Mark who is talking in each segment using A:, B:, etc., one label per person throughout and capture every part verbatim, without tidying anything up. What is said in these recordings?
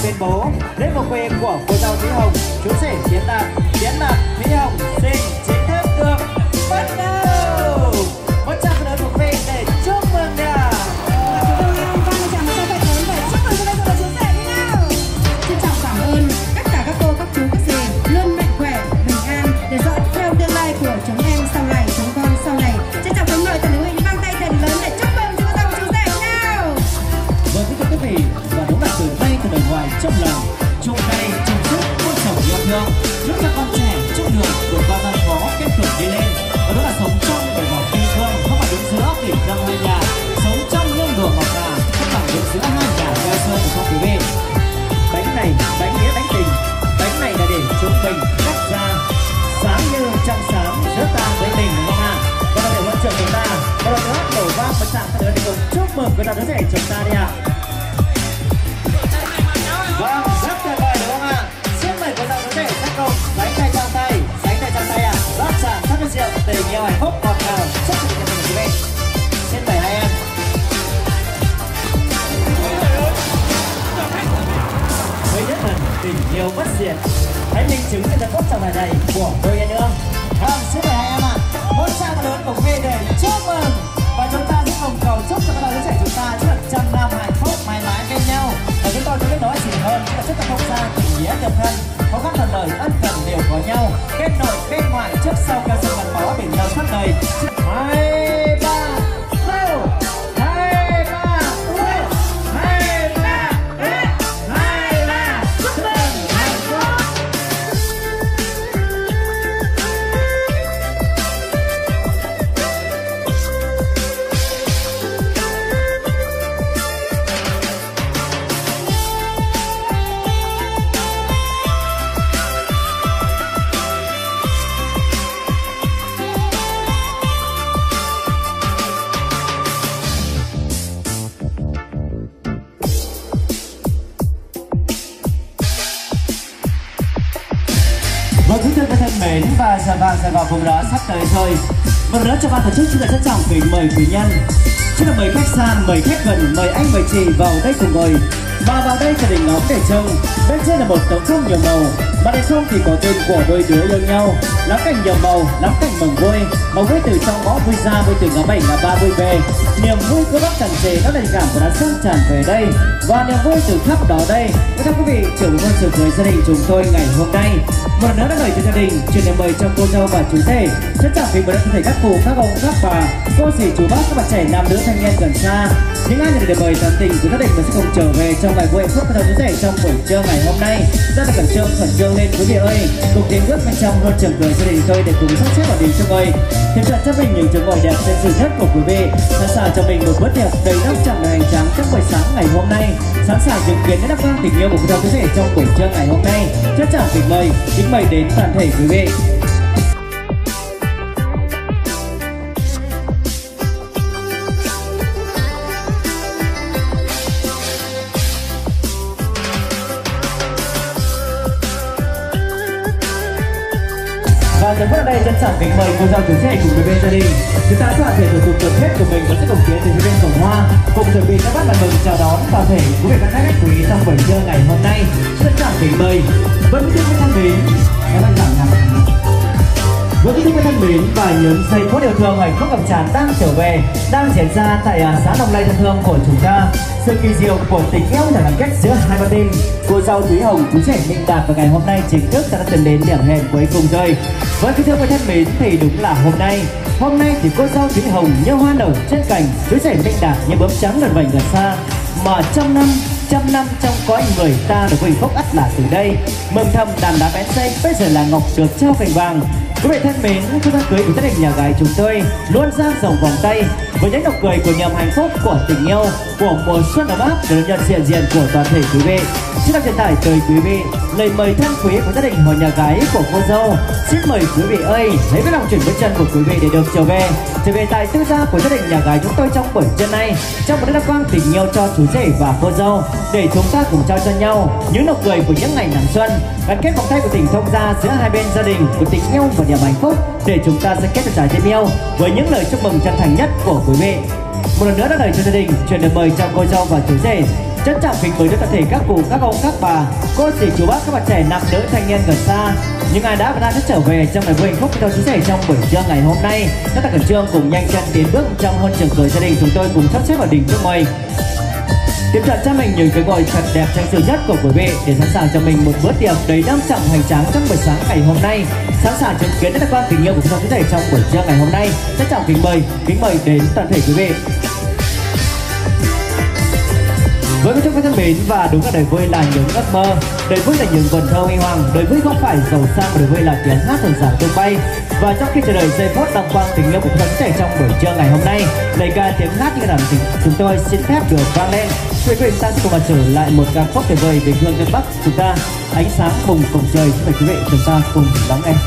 A: tuyên bố lễ cầu quê của cô dâu Thúy Hồng, chú rể Tiến Đạt, Tiến Đạt, Thúy Hồng xin chính thức được bắt đầu. Một tràng pháo lớn của mình để chúc mừng nha.
B: Trân trọng cảm ơn tất cả các cô, các chú, các dì luôn mạnh khỏe, bình an để dõi theo tương lai của chúng em sau này, chúng con sau này. Trân trọng kính mời toàn thể quý vị vang tay thật lớn để chúc mừng chú dâu chú rể nào.
A: Vâng, kính thưa quý vị, và đúng là từ đây từ đời ngoài trong lòng, chung tay chung sức muôn sầu yêu thương, giúp cho con trẻ chúc đường vượt qua gian khó kết tục đi lên. Và đó là sống trong đời ngọc yêu thương, không phải đứng giữa kỷ năm hai nhà, sống trong hương đường ngọc ngà, không phải đứng giữa hai nhà quê sơn của con quý vị. Bánh này bánh nghĩa bánh tình, bánh này là để chúng mình cắt ra sáng như trăng sáng giữa ta với mình, đúng không ạ? Và để huấn trưởng chúng ta và một nữa đổ vang một tràng pháo lớn để cùng chúc mừng với đứa rể chúng ta đi ạ. Vâng, rất tuyệt vời đúng không ạ? Xin mời cô dâu đứa rể sắc cùng bánh tay trong tay, bánh tay trong tay ạ. Rót tràn thắp hương rượu tình yêu hạnh phúc ngọt ngào chúc cho gia đình quý vị. Xin mời hai em. Mới nhất là tình yêu bất diệt, hãy minh chứng cho giây phút trong ngày này của đôi anh ương. Vâng, xin mời hai em ạ. Một tràng pháo lớn của quý vị để chúc mừng và chúng ta sẽ cùng cầu chúc cho các bạn đứa trẻ chúng ta chúc trăm năm hạnh phúc mãi mãi bên nhau. Và chúng tôi có biết nói gì hơn chứ là rất là không gian tình nghĩa tương thân, khó khăn thuận lợi ân cần đều có nhau, kết nội bên ngoài trước sau cao sơn gắn bó bên nhau suốt đời. Hai ba go, hai ba go, hai ba hai ba chúc mừng hạnh phúc. Vâng, kính thưa các thân mến, và giờ vàng giờ vào vùng đó sắp tới rồi. Một lần nữa cho ban tổ chức xin được trân trọng kính mời quý nhân, xin được mời khách xa, mời khách gần, mời anh mời chị vào đây cùng ngồi. Và vào đây là đỉnh ngóng để trông, bên trên là một tấm khung nhiều màu, mà đỉnh không thì có tên của đôi đứa yêu nhau. Lắm cảnh nhiều màu, lắm cảnh mừng vui, màu vui từ trong ngõ vui ra, vui từ ngã bảy ngã ba vui về. Niềm vui cứ bác tràn trề, đó là tình cảm của đã sang tràn về đây, và niềm vui từ khắp đó đây. Thưa quý vị, trưởng quân sự với gia đình chúng tôi ngày hôm nay, một lần nữa đã mời cho gia đình truyền lời mời cho cô dâu và chú rể. Rất chào quý mời các thầy các cụ, các ông các bà, cô dì chú bác, các bạn trẻ nam nữ thanh niên gần xa, những ai nhận được mời tận tình của gia đình và sẽ cùng trở về trong ngày vui hạnh phúc của chú rể trong buổi trưa ngày hôm nay. Rất là khẩn trương khẩn trương lên quý vị ơi, cùng tiến bước bên trong luôn trường cười gia đình tôi để cùng sắp xếp vào đình cho ngồi, thêm chọn cho mình những chỗ ngồi đẹp trên sự nhất của quý vị, sẵn sàng cho mình một bữa tiệc đầy đắp chạm đời hành tráng trong buổi sáng ngày hôm nay, sẵn sàng chứng kiến những đắp vang tình yêu của cô dâu chú rể trong buổi trưa ngày hôm nay. Rất chào kính mời kính mời đến toàn thể quý vị. Và giờ phút ở đây trân trọng kính mời cô dâu chú rể cùng với bên gia đình, chúng ta sẽ hoàn thiện thủ tục cần thiết của mình và sẽ cùng tiến từ bên cổng hoa, cùng chuẩn bị các bát bàn mừng chào đón toàn thể quý vị và các khách quý trong buổi trưa ngày hôm nay. Trân trọng kính mời vẫn tiếp với thân mến, các bạn giảm nhạc. Với kính thưa thân mến, và những giây phút yêu thương hạnh phúc ngập tràn đang trở về, đang diễn ra tại xã Đồng Lây thân thương của chúng ta. Sự kỳ diệu của tình yêu là gắn kết giữa hai ban đêm, cô dâu Thúy Hồng, chú rể Minh Đạt, và ngày hôm nay chính thức đã từng đến điểm hẹn cuối cùng rồi. Với kính thưa thân mến, thì đúng là hôm nay, hôm nay thì cô dâu Thúy Hồng như hoa nở trên cành, chú rể Minh Đạt như bướm trắng gần vành gần xa, mà trăm năm trăm năm trong cõi người ta được hạnh phúc ắt là từ đây. Mừng thầm đàn đá bén xanh, bây giờ là ngọc được trao cành vàng. Quý vị thân mến, khi đám cưới của gia đình nhà gái chúng tôi luôn dang rộng vòng tay với những nụ cười của niềm hạnh phúc, của tình yêu, của mùa xuân ấm áp để nhận diện diện của toàn thể quý vị. Xin được truyền tải tới quý vị lời mời thân quý của gia đình hội nhà gái của cô dâu. Xin mời quý vị ơi, hãy với lòng chuyển bước chân của quý vị để được trở về, trở về tại tư gia của gia đình nhà gái chúng tôi trong buổi trưa nay, trong một đêm quang tình yêu cho chú rể và cô dâu, để chúng ta cùng trao cho nhau những nụ cười của những ngày nắng xuân, gắn kết vòng tay của tình thông gia giữa hai bên gia đình, của tình yêu và niềm hạnh phúc, để chúng ta sẽ kết được trái tim yêu với những lời chúc mừng chân thành nhất của quý vị. Một lần nữa đã lời cho gia đình truyền lời mời cho cô dâu và chú rể. Trân trọng kính mời đến toàn thể các cụ, các ông, các bà, cô dì, chú bác, các bạn trẻ, nam nữ, thanh niên gần xa, những ai đã và đang trở về trong ngày vui hạnh phúc theo chú rể trong buổi trưa ngày hôm nay. Các ta khẩn trương cùng nhanh chân tiến bước trong hơn trường cười gia đình chúng tôi cùng sắp xếp ở đỉnh trước mời. Tiếp cận cho mình những cái gọi thật đẹp trang sử nhất của quý vị để sẵn sàng cho mình một bữa tiệc đầy đam trọng hoành tráng trong buổi sáng ngày hôm nay. Sẵn sàng chứng kiến các quan tình yêu của chúng ta trong buổi trưa ngày hôm nay. Trân trọng kính mời, kính mời đến toàn thể quý vị. Với các chúc thân mến và đúng là đời vui là những ước mơ, đời vui là những vần thơ huy hoàng, đời vui không phải giàu sang mà đời vui là tiếng hát rộn ràng tung bay. Và trong khi chờ đợi giây phút đăng quang tình yêu của chúng ta trong buổi trưa ngày hôm nay, lời ca tiếng hát như là chúng tôi xin phép được vang lên. Quý vị ta sẽ cùng trở lại một ca khúc tuyệt vời về hương nước Bắc chúng ta, ánh sáng cùng cùng trời. Xin mời quý vị chúng ta cùng lắng nghe.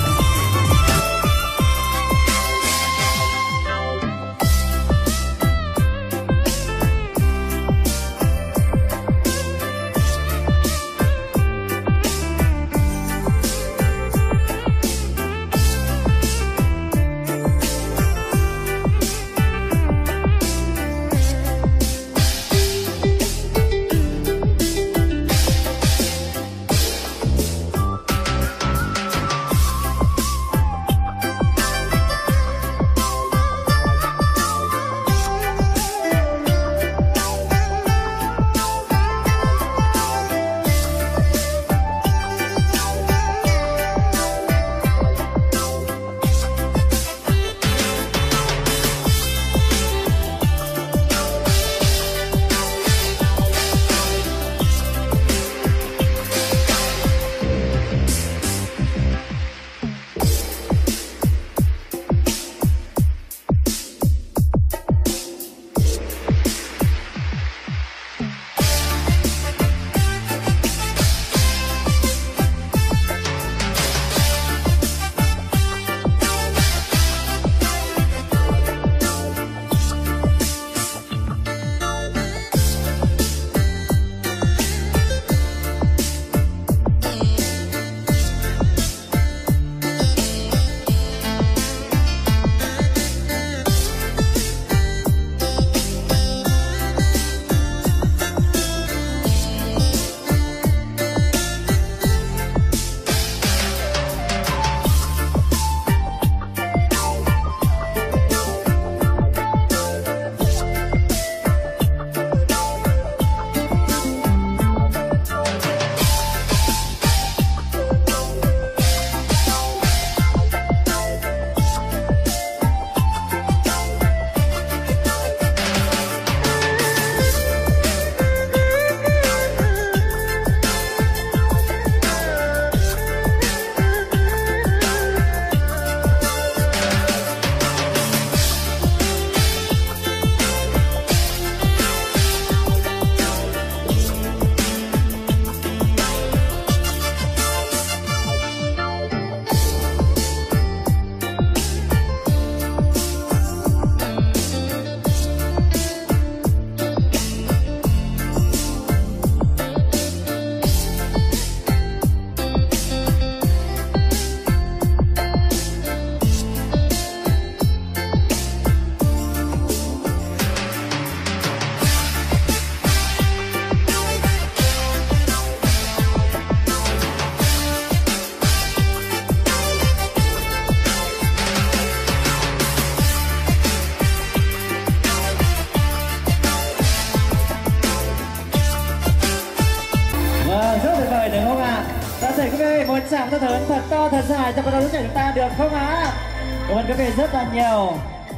A: Một tràng ta thớn thật to thật dài cho các đứa trẻ chúng ta được không ạ? Cảm ơn quý vị rất là nhiều.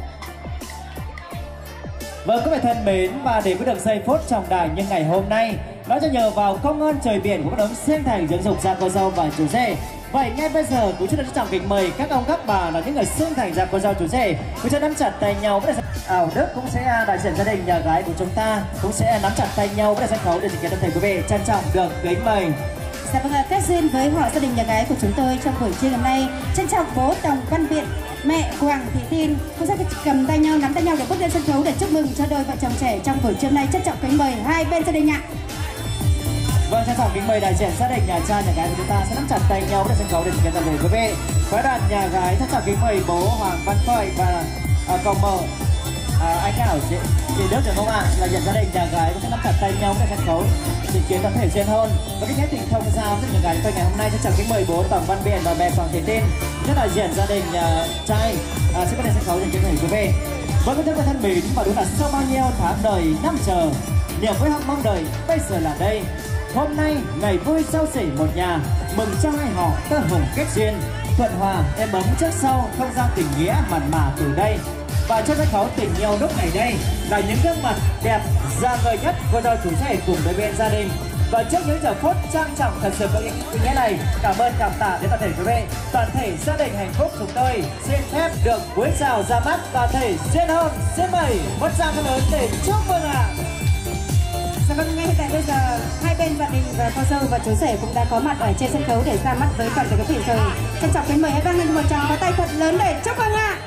A: Vâng, quý vị thân mến, và để có được giây phút trọng đại như ngày hôm nay, đó cho nhờ vào công ơn trời biển của các đấng sinh thành dưỡng dục ra cô dâu và chú rể. Vậy ngay bây giờ, quý chú đã trọng kính mời các ông các bà là những người sinh thành ra cô dâu chú rể, quý chú nắm chặt tay nhau với Ảo Đức cũng sẽ đại diện gia đình nhà gái của chúng ta cũng sẽ nắm chặt tay nhau với sân khấu để thực hiện toàn thể quý vị trân trọng được kính mời.
B: Dạ vâng ạ, kết duyên với họ gia đình nhà gái của chúng tôi trong buổi trưa ngày hôm nay, trân trọng bố Tòng Văn Viện, mẹ Hoàng Thị Tin cũng sẽ cầm tay nhau, nắm tay nhau để bước lên sân khấu để chúc mừng cho đôi vợ chồng trẻ trong buổi trưa hôm nay. Trân trọng kính mời hai bên gia đình ạ.
A: Vâng, trân trọng kính mời đại diện gia đình nhà trai nhà gái của chúng ta sẽ nắm chặt tay nhau với sân khấu để thực hiện toàn thể quý vị. Phái đoàn nhà gái trân trọng kính mời bố Hoàng Văn Phợi và à, Cộng Mở à, anh Hảo chị chị Đức được không ạ? Là nhận gia đình nhà gái có sẽ nắm chặt tay nhau với sân khấu trình kiến toàn thể trên hôn và cái tình thông giao rất là gái tôi ngày hôm nay sẽ chào kính mời bố Tổng Văn Biển và mẹ Hoàng Thị Tin rất là diện gia đình uh, trai uh, sẽ có lên sân khấu trình kiến thầy quý vị. Với các thân thân mến và đúng là sau bao nhiêu tháng đời năm chờ niềm vui hăng mong đợi bây giờ là đây. Hôm nay ngày vui giao xỉ một nhà, mừng cho hai họ tơ hồng kết duyên, thuận hòa êm ấm trước sau, không gian tình nghĩa mặn mà từ đây. Và trên sân khấu tình yêu lúc này đây là những gương mặt đẹp da người nhất của dâu chủ rể cùng với bên gia đình. Và trước những giờ phút trang trọng thật sự có ý nghĩa này, cảm ơn cảm tạ đến toàn thể quý vị, toàn thể gia đình hạnh phúc chúng tôi xin phép được cúi chào ra mắt toàn thể duyên hôn. Xin mời một tràng thật lớn để chúc mừng ạ.
B: Dạ vâng, ngay hiện tại bây giờ hai bên gia đình và cô dâu và chú rể cũng đã có mặt ở trên sân khấu để ra mắt với toàn thể quý vị rồi. Trân trọng kính mời hãy vang lên một tràng pháo tay thật lớn để chúc mừng ạ.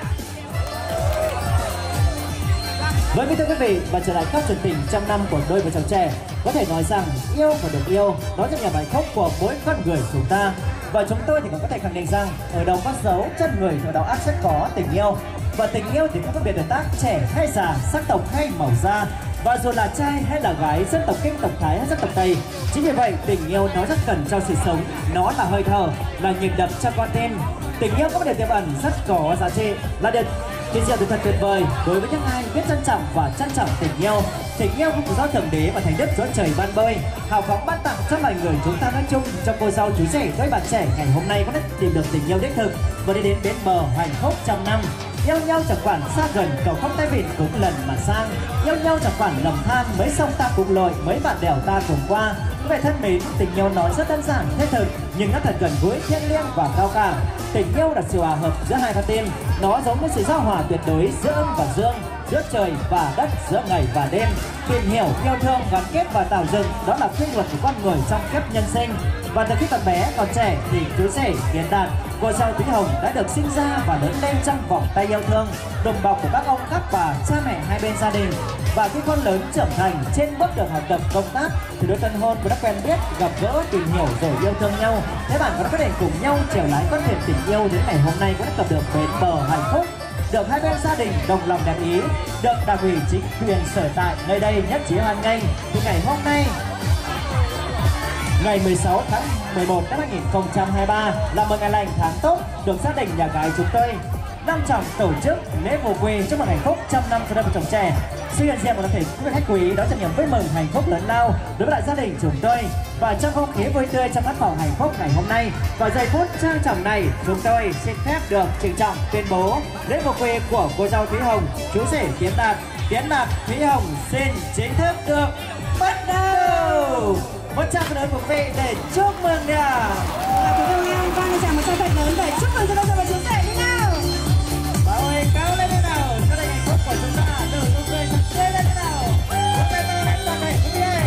A: Với kính thưa quý vị, và trở lại các chuyện tình trong năm của đôi vợ chồng trẻ, có thể nói rằng yêu và được yêu đó là niềm hạnh phúc của mỗi con người chúng ta. Và chúng tôi thì cũng có thể khẳng định rằng ở đâu có dấu chân người thì ở đó ắt sẽ có tình yêu. Và tình yêu thì không phân biệt được tác trẻ hay già, sắc tộc hay màu da. Và dù là trai hay là gái, dân tộc Kinh, tộc Thái hay dân tộc Tây, chính vì vậy tình yêu nó rất cần cho sự sống, nó là hơi thở, là nhịp đập cho con tim. Tình yêu có một điều tiềm ẩn rất có giá trị, là điều Tình yêu thật tuyệt vời đối với những ai biết trân trọng và trân trọng tình yêu. Tình yêu không có do thượng đế và thành đức giữa trời ban bơi, hào phóng ban tặng cho loài người chúng ta nói chung. Cho cô dâu chú rể đôi bạn trẻ ngày hôm nay có thể tìm được tình yêu đích thực và đi đến bến bờ hạnh phúc trong năm. Yêu nhau chẳng quản xa gần, cầu không tay vịn cũng lần mà sang. Yêu nhau chẳng quản lầm than, mấy sông ta cùng lội, mấy bạn đèo ta cùng qua. Vậy thân mến, tình yêu nói rất đơn giản, thiết thực, nhưng nó thật gần gũi, thiêng liêng và cao cả. Tình yêu là sự hòa hợp giữa hai con tim, nó giống như sự giao hòa tuyệt đối giữa âm và dương, giữa trời và đất, giữa ngày và đêm. Tìm hiểu, yêu thương, gắn kết và tạo dựng, đó là quy luật của con người trong kiếp nhân sinh. Và từ khi còn bé, còn trẻ thì chú rể Tiến Đạt, cô dâu Thúy Hồng đã được sinh ra và lớn lên trong vòng tay yêu thương, đùm bọc của các ông, các bà, cha mẹ hai bên gia đình. Và khi con lớn trưởng thành trên bước đường học tập công tác thì đôi tân hôn cũng đã quen biết, gặp gỡ, tìm hiểu rồi yêu thương nhau. Thế bạn có thể cùng nhau chèo lái con thuyền tình yêu đến ngày hôm nay cũng đã cập được bến bờ hạnh phúc, được hai bên gia đình đồng lòng đồng ý, được đảng ủy chính quyền sở tại nơi đây nhất trí hoan nghênh. Thì ngày hôm nay ngày mười sáu tháng mười một năm hai nghìn không trăm hai mươi ba là một ngày lành tháng tốt, được gia đình nhà gái chúng tôi long trọng tổ chức lễ vô quê chúc mừng hạnh phúc trong năm cho đôi vợ chồng trẻ. Xin nhận diện một tập thể quý vị khách quý đó là niềm vui mừng hạnh phúc lớn lao đối với lại gia đình chúng tôi. Và trong không khí vui tươi trong căn phòng hạnh phúc ngày hôm nay, vào giây phút trang trọng này, chúng tôi xin phép được trịnh trọng tuyên bố lễ vô quê của cô dâu Thúy Hồng, chú rể Tiến Đạt, Tiến Đạt Thúy Hồng xin chính thức được bắt đầu. Một tràng pháo lớn của quý vị để chúc mừng nha.
B: Và quý vị ơi, vang lên chàng một tràng thật lớn để chúc mừng cho đôi vợ chú rể đi nào.
A: Bảo ơi, cao lên thế nào, gia đình hạnh phúc của chúng ta từ lúc về thật lên thế nào. Chúng ta ta hãy toàn thể quý vị ơi.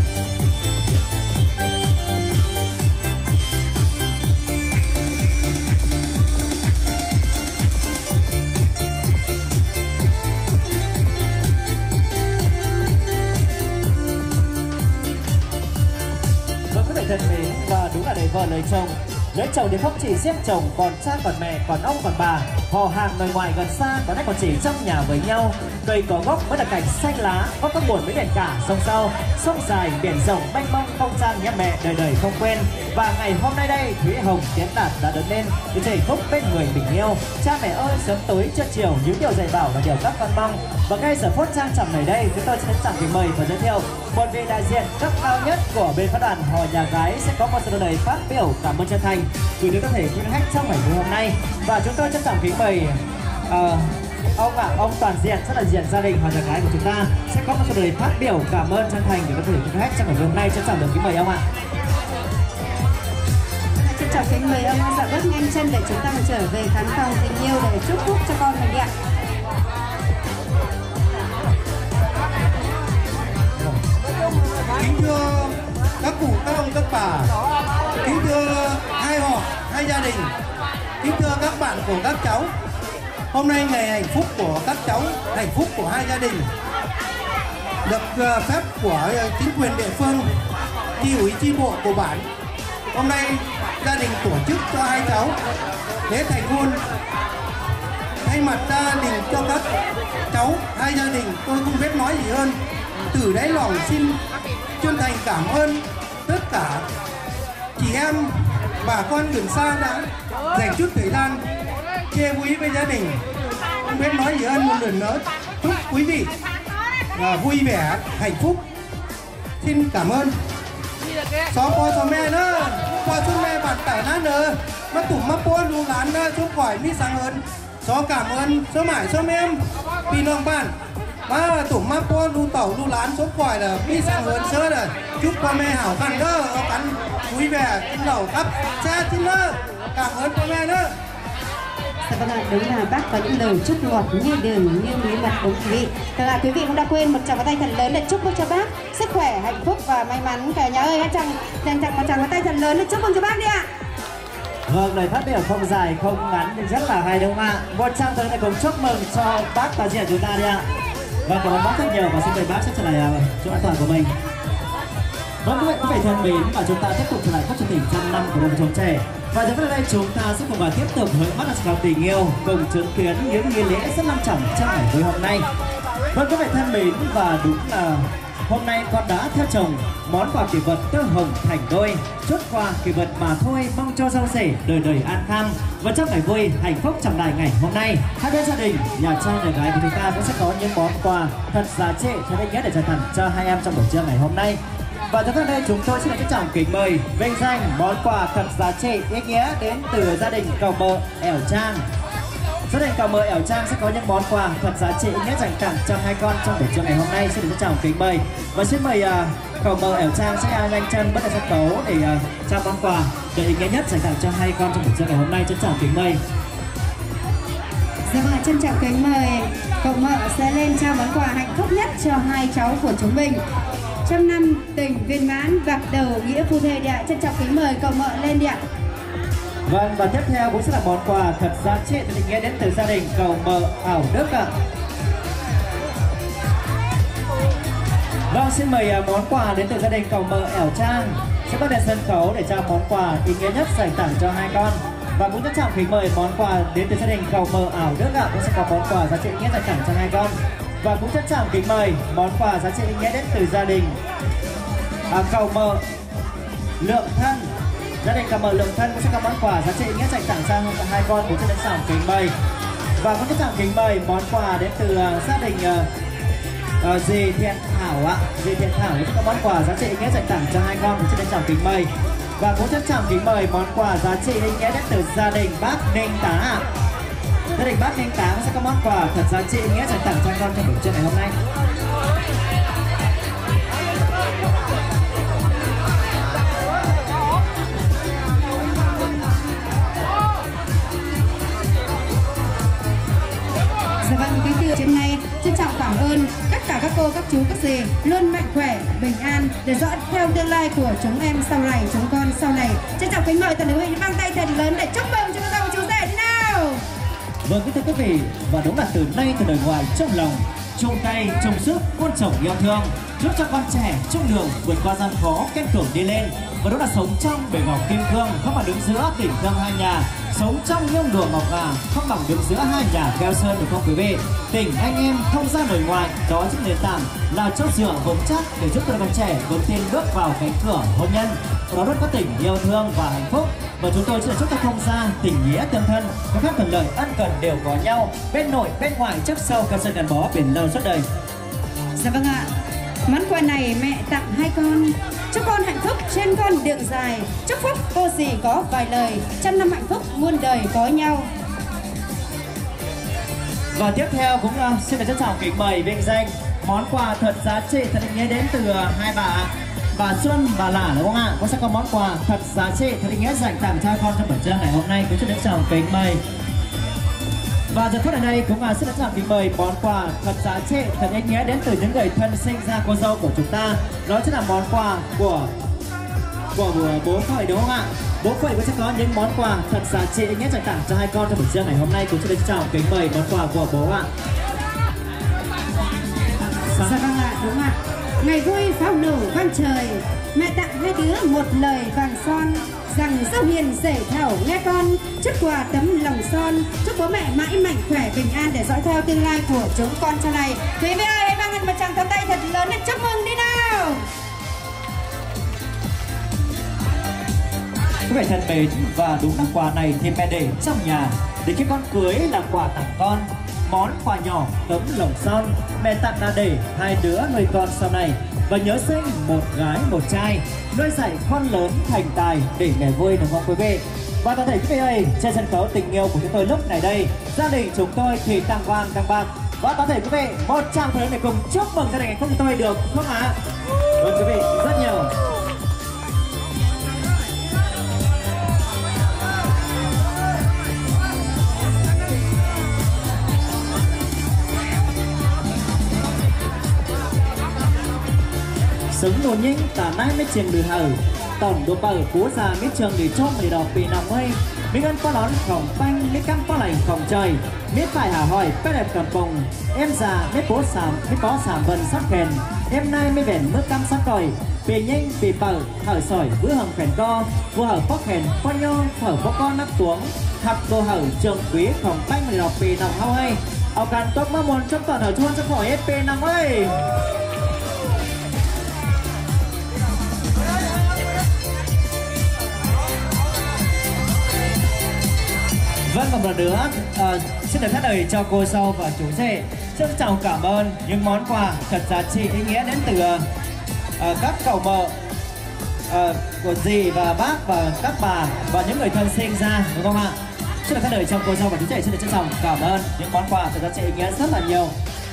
A: Thân mến, và đúng là để vợ lấy chồng. Lấy chồng thì không chỉ giết chồng, còn cha còn mẹ, còn ông còn bà, họ hàng nội ngoại gần xa, có lẽ còn chỉ trong nhà với nhau. Cây có gốc mới là cảnh xanh lá, có có buồn mới biển cả sông sau, sông dài biển rộng mênh mông, không gian nhà mẹ đời đời không quên. Và ngày hôm nay đây, Thúy Hồng Tiến Đạt đã lớn lên để hạnh phúc bên người mình yêu. Cha mẹ ơi, sớm tối trưa chiều những điều dạy bảo là điều các con mong. Và ngay giờ phút trang trọng này đây, chúng tôi sẽ sẵn kính mời và giới thiệu một vị đại diện cấp cao nhất của bên phát đoàn họ nhà gái sẽ có một lời phát biểu cảm ơn chân thành gửi đến các thể quý khách trong ngày hôm nay. Và chúng tôi trân trọng kính mời uh, ông ạ, à, ông toàn diện rất là diện gia đình họ nhà gái của chúng ta sẽ có một lời phát biểu cảm ơn chân thành để có thể quý khách trong ngày hôm nay. Trân trọng được kính mời ông ạ.
B: Trân trọng kính mời ông dạo bước nhanh chân để chúng ta trở về khán phòng tình yêu để chúc phúc cho con mình đi ạ.
C: Kính thưa các cụ, các ông, các bà, kính thưa hai họ, hai gia đình, kính thưa các bạn của các cháu. Hôm nay ngày hạnh phúc của các cháu, hạnh phúc của hai gia đình, được phép của chính quyền địa phương, chi ủy chi bộ của bản. Hôm nay gia đình tổ chức cho hai cháu lễ thành hôn. Thay thay mặt gia đình cho các cháu hai gia đình, tôi không biết nói gì hơn. Từ đáy lòng xin chân thành cảm ơn tất cả chị em bà con gần xa đã dành chút thời gian chia vui với gia đình. Không biết nói gì hơn, một lần nữa chúc quý vị là vui vẻ hạnh phúc. Xin cảm ơn. Xó po xó mẹ nữa, po xuân mẹ bạn tải nát nữa, mà tụm mà po lưu lán nữa, chúc khỏi mi sáng ơn. Xó cảm ơn, xó mải xó em, vì lòng bạn. Mà tụm mà po lưu tẩu lưu lán, chúc khỏi là mi sáng ơn sơ rồi. Chúc po mẹ hảo khăn đó, khăn vui vẻ, trên đầu khắp cha trên nữa. Cảm ơn po mẹ nữa.
B: Dạ vâng ạ, đúng là bác có những lời chúc ngọt như đường như bí mật đúng quý vị. Vâng ạ, quý vị cũng đã quên một tràng pháo tay thật lớn để chúc cho bác sức khỏe, hạnh phúc và may mắn cả nhà ơi. Hãy chàng dành tặng một tràng pháo tay thật lớn để chúc mừng cho bác đi ạ.
A: Vâng, lời phát biểu không dài không ngắn nhưng rất là hay đúng không ạ? Một tràng pháo tay cùng chúc mừng cho bác và chị chúng ta đi ạ. Vâng, cảm ơn bác rất nhiều và xin mời bác sẽ trở lại chỗ an toàn của mình. Vâng, quý vị thân mến, và chúng ta tiếp tục trở lại các chương trình trăm năm của đồng chống trẻ. Và giờ phút này chúng ta sẽ cùng và tiếp tục với mắt là tình yêu cùng chứng kiến những nghi lễ rất long trọng trong ngày vui hôm nay. Vâng, quý vị thân mến, và đúng là hôm nay con đã theo chồng món quà kỷ vật tơ hồng thành đôi, chút quà kỷ vật mà thôi mong cho rau rể đời đời an khang. Và trong ngày vui hạnh phúc trong đại ngày hôm nay, hai bên gia đình nhà trai nhà gái của chúng ta cũng sẽ có những món quà thật giá trị thật ý nghĩa để trao tặng cho hai em trong buổi trưa ngày hôm nay. Và tiếp theo đây chúng tôi xin trân trọng kính mời vinh danh món quà thật giá trị ý nghĩa đến từ gia đình Cầu Mợ Ẻo Trang. Gia đình Cầu Mợ Ẻo Trang sẽ có những món quà thật giá trị ý nghĩa dành tặng cho hai con trong buổi trưa ngày hôm nay. Xin được trân trọng kính mời và xin mời uh, Cầu Mợ Ẻo Trang sẽ nhanh chân bắt đầu sân khấu để uh, trao món quà để ý nghĩa nhất dành tặng cho hai con trong buổi trưa ngày hôm nay. Trân trọng kính mời.
B: Dạ vâng, trân trọng kính mời Cậu Mợ sẽ lên trao món quà hạnh phúc nhất cho hai cháu của chúng mình. Trăm năm tình viên mãn gặp đầu nghĩa phu thê đi ạ. Trân trọng kính mời Cậu Mợ lên đi ạ.
A: Vâng, và tiếp theo cũng sẽ là món quà thật giá trị thật ý nghĩa đến từ gia đình Cầu Mợ Ảo Đức ạ. Vâng, xin mời món quà đến từ gia đình Cầu Mợ Ẻo Trang sẽ bắt đầu sân khấu để trao món quà ý nghĩa nhất dành tặng cho hai con. Và cũng trân trọng kính mời món quà đến từ gia đình Cầu Mợ Ảo Đức ạ, cũng sẽ có món quà giá trị ý nghĩa dành tặng cho hai con. Và cũng trân trọng kính mời món quà giá trị ý nghĩa đến từ gia đình à, Cầu Mợ Lượng Thân. Gia đình Cầu Mợ Lượng Thân cũng sẽ có món quà giá trị ý nghĩa dành tặng cho hai con. Cũng trân trọng kính mời và cũng trân trọng kính mời món quà đến từ uh, gia đình uh, uh, dì Thiện Thảo ạ. Dì Thiện Thảo cũng sẽ có món quà giá trị ý nghĩa dành tặng cho hai con. Cũng trân trọng kính mời và cũng trân trọng kính mời món quà giá trị ý nghĩa đến từ gia đình bác Ninh Tá ạ. Gia đình bác Ninh Tá sẽ có món quà thật giá trị ý nghĩa dành tặng cho con trong buổi trưa ngày hôm nay.
B: Dạ vâng, kính thưa trên nay trân trọng cảm ơn tất cả các cô, các chú, các dì luôn mạnh khỏe, bình an để dõi theo tương lai của chúng em sau này, chúng con sau này. Trân trọng kính mời toàn quý vị vang tay thật lớn để chúc mừng cho các chú rể thế nào.
A: Vâng, kính thưa quý vị, và đúng là từ nay từ đời ngoài trong lòng chung tay chung sức muôn chồng yêu thương, giúp cho con trẻ chung đường vượt qua gian khó kiên cường đi lên. Và đó là sống trong bể ngọc kim cương, không mà đứng giữa tình thương hai nhà, sống trong nhung lụa ngọc ngà, không bằng đứng giữa hai nhà keo sơn, được không quý vị? Tình anh em không ra đời ngoài, đó chính nền tảng là chỗ dựa vững chắc để giúp đôi con trẻ vững tin bước vào cánh cửa hôn nhân. Đó luôn có tình yêu thương và hạnh phúc. Và chúng tôi sẽ chúc cho thông gia tình nghĩa tương thân, các phép thuận lợi ân cần đều có nhau, bên nội bên ngoài trước sau cơ sơn gắn bó bền lâu suốt đời.
B: Dạ vâng ạ. Món quà này mẹ tặng hai con, chúc con hạnh phúc trên con đường dài, chúc phúc cô dì có vài lời, trăm năm hạnh phúc muôn đời có nhau.
A: Và tiếp theo cũng uh, xin được trân trọng kính mời vinh danh món quà thật giá trị thật ý nghĩa đến từ uh, hai bà bà Xuân và Lả, đúng không ạ? Có sẽ có món quà thật giá trị thật ý nghĩa dành tặng cho con trong buổi trưa ngày hôm nay. Cũng xin được trân trọng kính mời. Và giờ phút ở đây cũng uh, xin được trân trọng kính mời món quà thật giá trị thật ý nghĩa đến từ những người thân sinh ra cô dâu của chúng ta. Đó chính là món quà của của bố Phẩy, đúng không ạ? Bố Phẩy cũng sẽ có những món quà thật giá trị ý nghĩa dành tặng cho hai con trong buổi trưa ngày hôm nay. Cũng xin được trân trọng kính mời món quà của bố ạ.
B: Dạ vâng ạ, đúng ạ. Ngày vui pháo nổ vang trời, mẹ tặng hai đứa một lời vàng son, rằng dâu hiền rể thảo nghe con, chúc quà tấm lòng son, chúc bố mẹ mãi mạnh khỏe bình an để dõi theo tương lai của chúng con sau này. Quý vị ơi, hãy mang một tràng pháo tay thật lớn để chúc mừng đi nào.
A: Quý vị thân mến, và đúng là quà này thì mẹ để trong nhà để khi con cưới là quà tặng con. Món quà nhỏ tấm lòng son mẹ tặng là để hai đứa nuôi con sau này và nhớ sinh một gái một trai, nuôi dạy con lớn thành tài để mẹ vui, đúng không quý vị? Và toàn thể quý vị ơi, trên sân khấu tình yêu của chúng tôi lúc này đây, gia đình chúng tôi thì tăng vang tăng bạc. Và toàn thể quý vị một tràng pháo để cùng chúc mừng gia đình hạnh phúc của tôi được không ạ? À? Vâng quý vị rất nhiều. Sống nô nhinh tà nai mấy trường đường hở tổng đồ bờ cú già mấy trường để chôm để đọc vì nòng ơi mấy ngân có lón khổng banh mấy căm có lành khổng trời mấy phải hả hỏi cái đẹp cầm bồng em già mấy bố sàm mấy có sàm vần sắc kèn em nay mấy bèn mưa căm sắc còi bề nhanh bề bờ thở sỏi bữa hầm phèn co vừa hở phóc hèn có nho thở phóc con nắp tuống thập đồ hở trường quý khổng banh để đọc vì nòng hao hay ao càn tốt mơ môn trong toàn hở chuôn cho khỏi ép pê nòng ơi. Vâng, một lần nữa uh, xin được thắt lời cho cô dâu và chú rể. Xin chào cảm ơn những món quà thật giá trị ý nghĩa đến từ uh, các cậu vợ uh, của dì và bác và các bà và những người thân sinh ra, đúng không ạ? Xin được thắt lời cho cô dâu và chú rể, xin được trân trọng cảm ơn những món quà thật giá trị ý nghĩa rất là nhiều.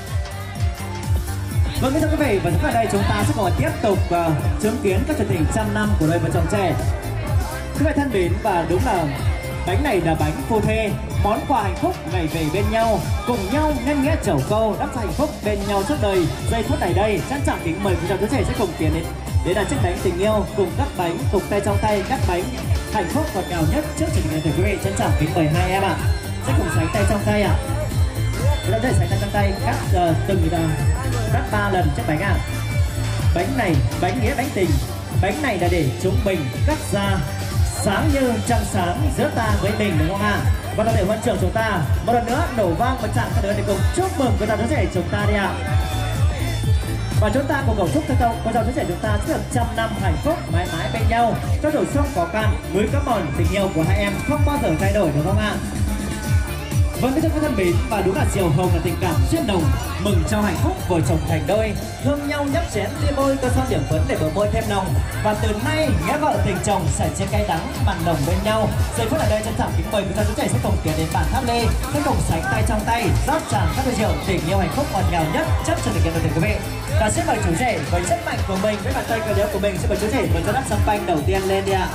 A: Vâng, thưa quý vị, và chúng ta đây chúng ta sẽ còn tiếp tục uh, chứng kiến các chương trình trăm năm của đôi vợ chồng trẻ. Quý vị thân mến, và đúng là bánh này là bánh phô thê, món quà hạnh phúc ngày về bên nhau, cùng nhau nhân nghĩa chầu câu đắp hạnh phúc bên nhau suốt đời. Giây phút này đây, trân trọng kính mời quý đứa trẻ sẽ cùng tiến đến để đặt chiếc bánh tình yêu cùng các bánh, cùng tay trong tay các bánh hạnh phúc ngọt ngào nhất trước chương trình này. Quý vị trân trọng kính mời hai em ạ, à. Sẽ cùng sánh tay trong tay ạ. Quý đứa trẻ sánh tay trong tay cắt uh, từng uh, cắt ba lần chiếc bánh ạ. À. Bánh này bánh nghĩa bánh tình, bánh này là để chúng mình cắt ra sáng như trăng sáng giữa ta với mình, đúng không ạ? Và toàn thể huân trưởng chúng ta một lần nữa nổ vang một tràng nữa để cùng chúc mừng với đứa trẻ chúng ta đi ạ. Và chúng ta cùng cầu chúc cho cô dâu đứa trẻ chúng ta sẽ được trăm năm hạnh phúc mãi mãi bên nhau, cho dù sống khó khăn núi có mòn tình yêu của hai em không bao giờ thay đổi, đúng không ạ? Vâng, quý vị thân mến, và đúng là diều hồng là tình cảm duyên nồng, mừng cho hạnh phúc vợ chồng thành đôi, thương nhau nhấp chén ly môi tô son điểm phấn để bờ môi thêm nồng. Và từ nay nghĩa vợ tình chồng sẻ chia cay đắng mặn nồng bên nhau. Giây phút ở đây trân trọng kính mời quý vị trẻ sẽ cùng tiến đến bàn tháp lê, sẽ cùng sánh tay trong tay rót tràn các ly rượu tình yêu hạnh phúc ngọt ngào nhất chấp cho tình yêu của quý vị. Và xin mời chú rể với sức mạnh của mình với bàn tay cờ đéo của mình, xin mời chú rể với cho nắp champagne đầu tiên lên đi ạ.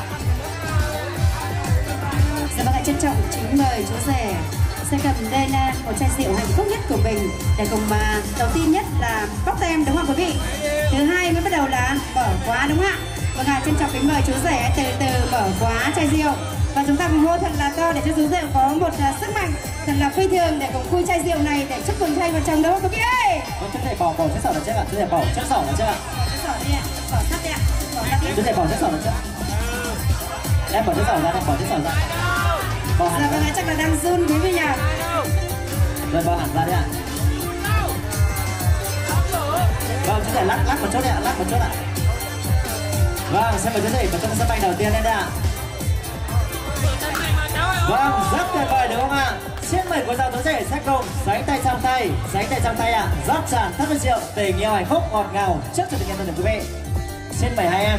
B: Dạ vâng ạ, trân trọng kính mời chú rể sẽ cầm lên một chai rượu hạnh phúc nhất của mình để cùng mà đầu tiên nhất là bóc tem, đúng không quý vị? Thứ hai mới bắt đầu là mở khóa, đúng không ạ? Vâng ạ, trân trọng kính mời chú rể từ từ mở khóa chai rượu và chúng ta cùng hô thật là to để cho chú rể có một uh, sức mạnh thật là phi thường để cùng khui chai rượu này để chúc mừng hai vợ chồng, đúng không quý vị ơi?
A: Vâng, chú rể bỏ bỏ chiếc sỏ là chết ạ, chú rể bỏ chiếc sỏ là chết ạ.
B: Sỏ đi ạ, sỏ sắt đi ạ, sỏ sắt đi.
A: Chú rể bỏ chiếc sỏ là chết. Em bỏ chiếc sỏ ra, em bỏ chiếc sỏ ra. Bỏ hẳn.
B: Dạ vâng ạ, chắc là đang run quý vị nhỉ?
A: Rồi bỏ hẳn ra đi ạ. Vâng, chú rể lắc lắc một chút đấy ạ, lắc một chút ạ. Vâng, xem mời chú rể vào trong sân banh đầu tiên đây ạ. Vâng, rất tuyệt vời đúng không ạ? Xin mời cô dâu chú rể sẽ cùng sánh tay trong tay, sánh tay trong tay ạ, à. Rót tràn thắp rượu tình yêu hạnh phúc ngọt ngào trước cho tình yêu của quý vị. Xin mời hai em.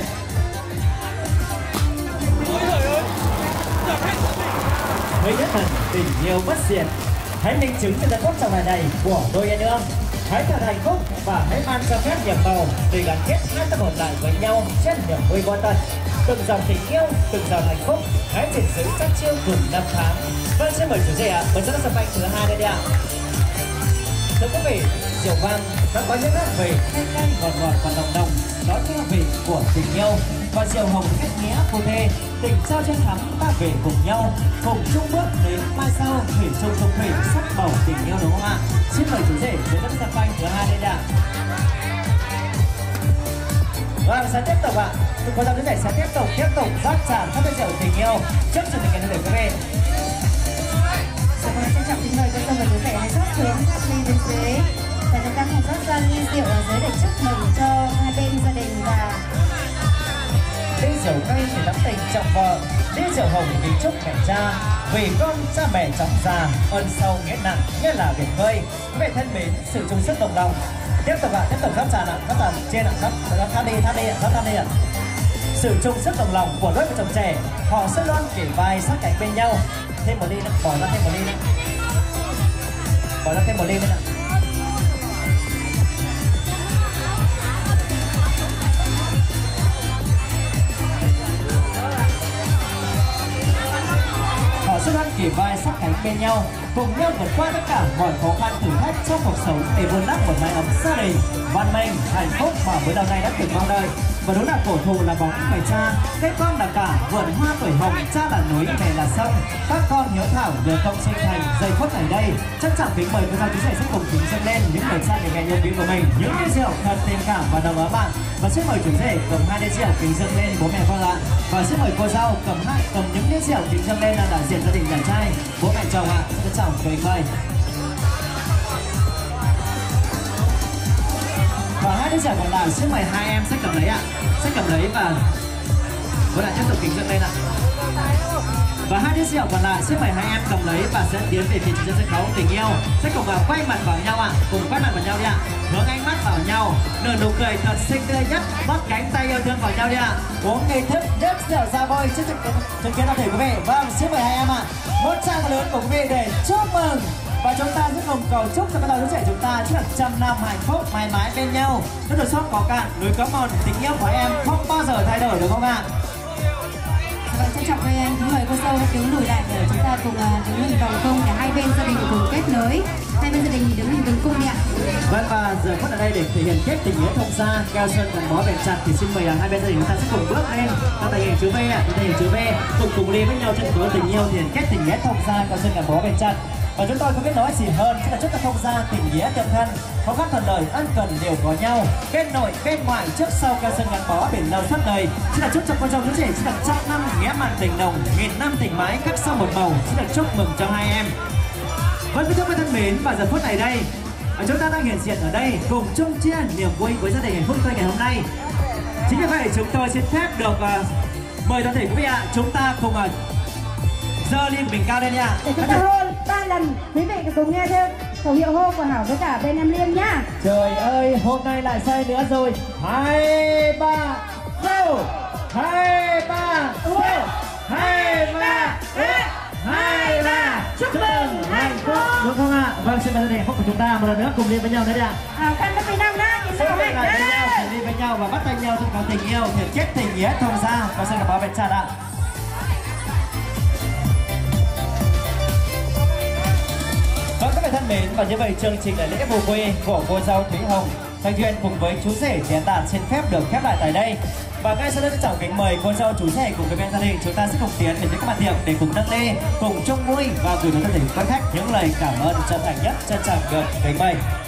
A: Với nhất thần tình yêu bất diệt, hãy minh chứng cho giây phút trong ngày này của đôi anh ương. Hãy thật hạnh phúc và hãy mang cho phép nhiệm màu để gắn kết hai tâm hồn lại với nhau trên niềm vui vô tận. Từng dòng tình yêu, từng dòng hạnh phúc, hãy gìn giữ các chiêu cùng năm tháng. Vâng, xin mời chú rể ạ, mời cho sân banh thứ hai đây đi ạ. Thưa quý vị, rượu vang đã có những nét về thanh thanh ngọt ngọt và nồng nồng, đó chính là vị của tình yêu. Và rượu hồng kết nghĩa phô thê, tình sao trên thắm ta về cùng nhau, cùng chung bước đến mai sau thủy chung chung thủy sắc màu tình yêu, đúng không ạ? Xin mời chú rể với sân banh thứ hai đây đi ạ. Vâng, sẽ tiếp tục ạ. Tụi cô dâu chú rể sẽ tiếp tục tiếp tục rót tràn các ly rượu tình yêu trước sự tình thân thể quý vị.
B: Dạ vâng, trân trọng kính mời cô dâu và chú rể hãy rót xuống các ly bên dưới. Và chúng ta cùng rót ra ly rượu ở dưới để chúc mừng cho hai bên gia đình và
A: ly rượu cây để nắm tình trọng vợ, ly rượu hồng vì chúc mẹ cha, vì con cha mẹ chóng già, ơn sâu nghĩa nặng nghĩa là biển khơi. Quý vị thân mến, sự chung sức đồng lòng. Tiếp tục ạ, tiếp tục rót tràn ạ, rót tràn trên ạ, rót rót than đi, than đi ạ, rót than đi ạ. Sự chung sức đồng lòng của đôi vợ chồng trẻ, họ sẽ luôn kể vai sát cánh bên nhau. Thêm một ly nữa, bỏ ra thêm một ly nữa, bỏ ra thêm một ly nữa. Họ sẽ luôn kể vai sát cánh bên nhau, cùng nhau vượt qua tất cả mọi khó khăn thử thách trong cuộc sống để vun đắp một mái ấm gia đình văn minh hạnh phúc mà bữa đầu nay đã từng mong đợi. Và đúng là cổ thụ là bóng người cha, cái con là cả vườn hoa tuổi hồng, cha là núi mẹ là sông, các con hiếu thảo nhờ công sinh thành. Giây phút này đây trân trọng kính mời cô dâu chú rể sẽ cùng chúng dâng lên những lời cha để mẹ yêu quý của mình, những ly rượu thật tình cảm và đồng ấm bạn. Và xin mời chú rể cầm hai ly rượu kính dâng lên bố mẹ con ạ. Và xin mời cô dâu cầm hai cầm những ly rượu kính dâng lên là đại diện gia đình nhà trai bố mẹ chồng ạ. Trân trọng kính mời. Và hai đứa trẻ còn lại xin mời hai em sẽ cầm lấy ạ, sẽ cầm lấy và bố lại tiếp tục kính dâng lên ạ. Và hai đứa trẻ còn lại xin mời hai em cầm lấy và sẽ tiến về phía trên sân khấu tình yêu, sẽ cùng vào quay mặt vào nhau ạ, cùng quay mặt vào nhau đi ạ, hướng ánh mắt vào nhau, nở nụ cười thật xinh tươi nhất, bắt cánh tay yêu thương vào nhau đi ạ. Uống nghi thức nhấp rượu ra vôi trước chứng kiến toàn thể quý vị. Vâng, xin mời hai em ạ, một tràng lớn của quý vị để chúc mừng. Và chúng ta sẽ cùng cầu chúc cho các đôi trẻ chúng ta chúc được trăm năm hạnh phúc mãi mãi bên nhau. Rất được sót có cạn, núi có một, tình yêu của em không bao giờ thay đổi, được không ạ?
B: Vâng, trân trọng với em, kính mời cô dâu đứng lùi lại để chúng ta cùng đứng hình vòng cung để hai bên gia đình cùng kết nối. Hai bên gia đình đứng hình vòng cung đi ạ.
A: Vâng, và giờ phút ở đây để thể hiện kết tình nghĩa thông gia, keo sơn gắn bó bền chặt thì xin mời hai bên gia đình chúng ta sẽ cùng bước lên ta thể hiện chữ V ạ, ta thể hiện chữ V cùng cùng đi với nhau trên cửa tình yêu, thể hiện kết tình nghĩa thông gia, keo sơn gắn bó bền chặt. Và chúng tôi không biết nói gì hơn, sẽ là chúc các thông gia tình nghĩa tương thân, khó khăn thuận lợi, ân cần đều có nhau, bên nội bên ngoại trước sau keo sơn gắn bó bền lâu suốt đời. Xin là chúc cho con dâu chú rể sẽ được trăm năm nghĩa mặn tình nồng, nghìn năm tình mái khắc sau một màu. Xin được chúc mừng cho hai em. Vâng, quý vị thân mến, và giờ phút này đây chúng ta đang hiện diện ở đây cùng chung chia niềm vui với gia đình hạnh phúc tươi ngày hôm nay. Chính vì vậy chúng tôi xin phép được uh, mời toàn thể quý vị ạ, chúng ta cùng uh, giơ ly của mình cao lên nha.
B: Để chúng ta hôn ba lần, quý vị cùng nghe theo khẩu hiệu hô của Hảo với cả bên em Liên nhá.
A: Trời ơi, hôm nay lại say nữa rồi. Hai ba go, hai ba go, hai ba hai ba chúc mừng hạnh phúc, đúng không ạ? Vâng, xin mời gia đình hạnh phúc của chúng ta một lần nữa cùng đi với nhau nữa đi ạ.
B: Hảo khăn với năm nhá, nhìn
A: nhau với nhau, cùng đi với nhau và bắt tay nhau trong có tình yêu, thể kết tình nghĩa thông gia, có sự gắn bó bền chặt ạ. Vâng, các bạn thân mến, và như vậy chương trình đại lễ vô quê của cô dâu Thúy Hồng Thanh Duyên cùng với chú rể Tiến Đạt xin phép được khép lại tại đây. Và ngay sau đây trọng kính mời cô dâu chú rể cùng với bên gia đình chúng ta sẽ cùng tiến đến với các bàn tiệc để cùng nâng ly, cùng chung vui và gửi đến thân thể quý khách những lời cảm ơn chân thành nhất, trân trọng được kính mời.